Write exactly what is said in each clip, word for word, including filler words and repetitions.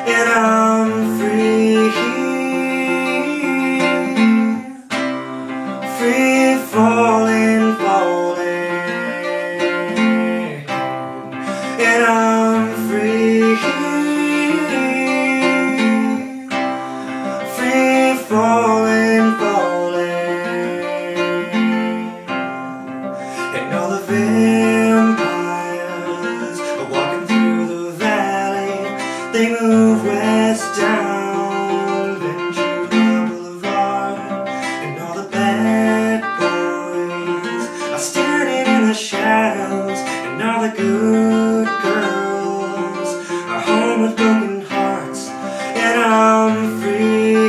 and I'm free, free falling, falling, and I'm free, free falling, falling, and all the vampires are walking through the valley. They move west down Ventura Boulevard, and all the bad boys are standing in the shadows, and all the good girls are home with broken hearts, and I'm free,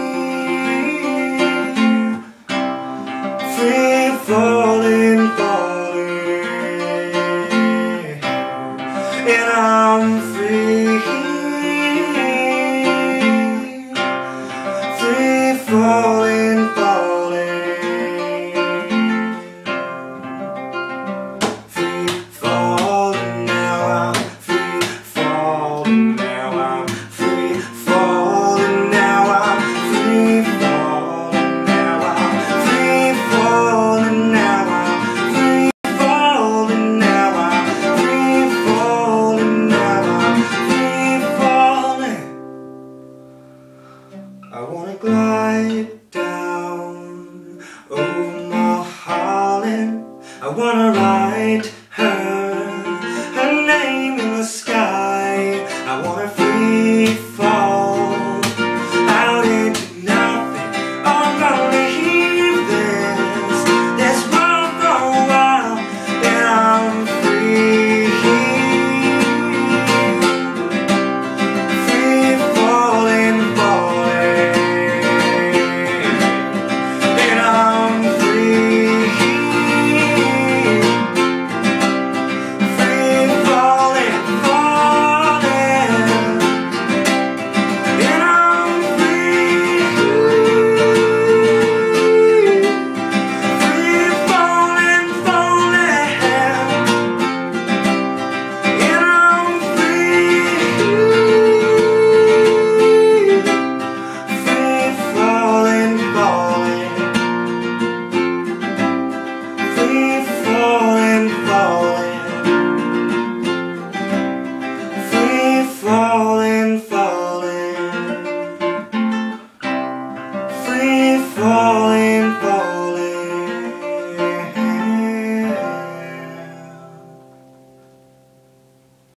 free falling, falling, and I'm free, free falling, falling, free falling now. I'm free falling now. I'm free falling now. I'm free falling now. I'm free falling now. I'm free falling now. I'm free falling now. I'm free falling. I wanna glide down over Mulholland. I wanna write her, her name in the sky. I wanna free fall out into nothing. I'm gonna leave this, this world for a while, and I'm free, free falling, falling, and I'm free, free falling, falling, and I'm free, free falling, falling, and I'm free, free falling, falling, free falling, falling, free falling, falling, free falling.